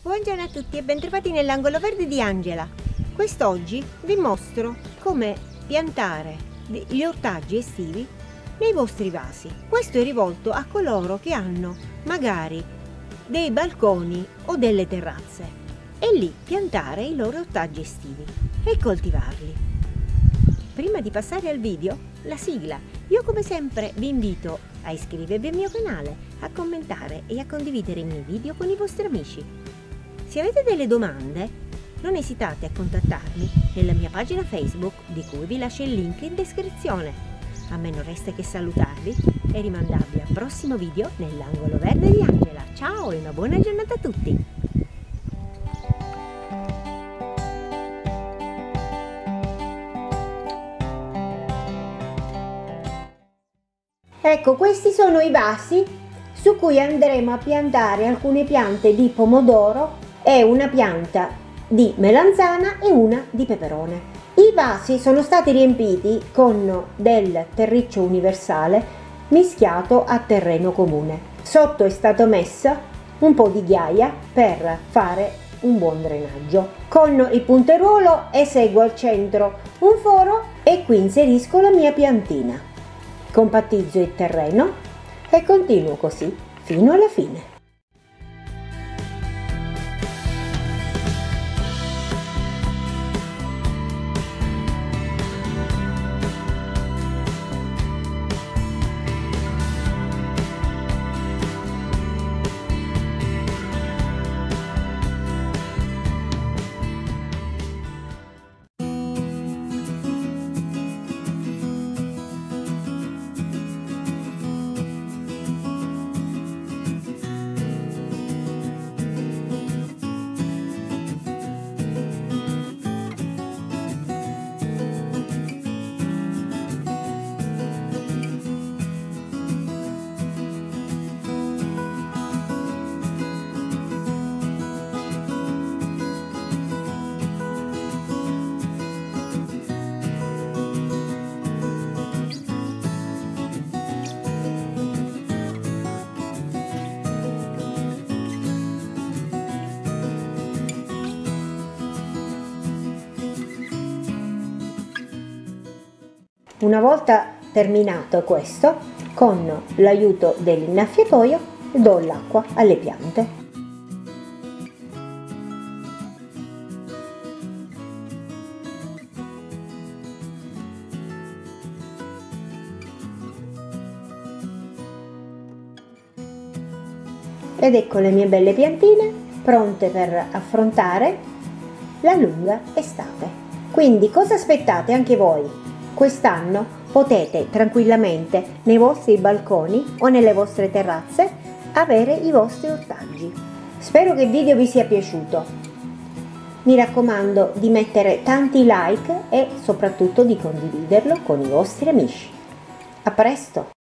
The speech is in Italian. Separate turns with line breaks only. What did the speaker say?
Buongiorno a tutti e bentrovati nell'angolo verde di Angela. Quest'oggi vi mostro come piantare gli ortaggi estivi nei vostri vasi. Questo è rivolto a coloro che hanno magari dei balconi o delle terrazze e lì piantare i loro ortaggi estivi e coltivarli. Prima di passare al video, la sigla. Io come sempre vi invito a iscrivervi al mio canale, a commentare e a condividere i miei video con i vostri amici. Se avete delle domande, non esitate a contattarmi nella mia pagina Facebook, di cui vi lascio il link in descrizione. A me non resta che salutarvi e rimandarvi al prossimo video nell'angolo verde di Angela. Ciao e una buona giornata a tutti! Ecco, questi sono i vasi su cui andremo a piantare alcune piante di pomodoro e una pianta di melanzana e una di peperone. I vasi sono stati riempiti con del terriccio universale mischiato a terreno comune. Sotto è stato messo un po' di ghiaia per fare un buon drenaggio. Con il punteruolo eseguo al centro un foro e qui inserisco la mia piantina. Compattizzo il terreno e continuo così fino alla fine. Una volta terminato questo, con l'aiuto dell'innaffiatoio do l'acqua alle piante. Ed ecco le mie belle piantine pronte per affrontare la lunga estate. Quindi cosa aspettate anche voi? Quest'anno potete tranquillamente nei vostri balconi o nelle vostre terrazze avere i vostri ortaggi. Spero che il video vi sia piaciuto. Mi raccomando di mettere tanti like e soprattutto di condividerlo con i vostri amici. A presto!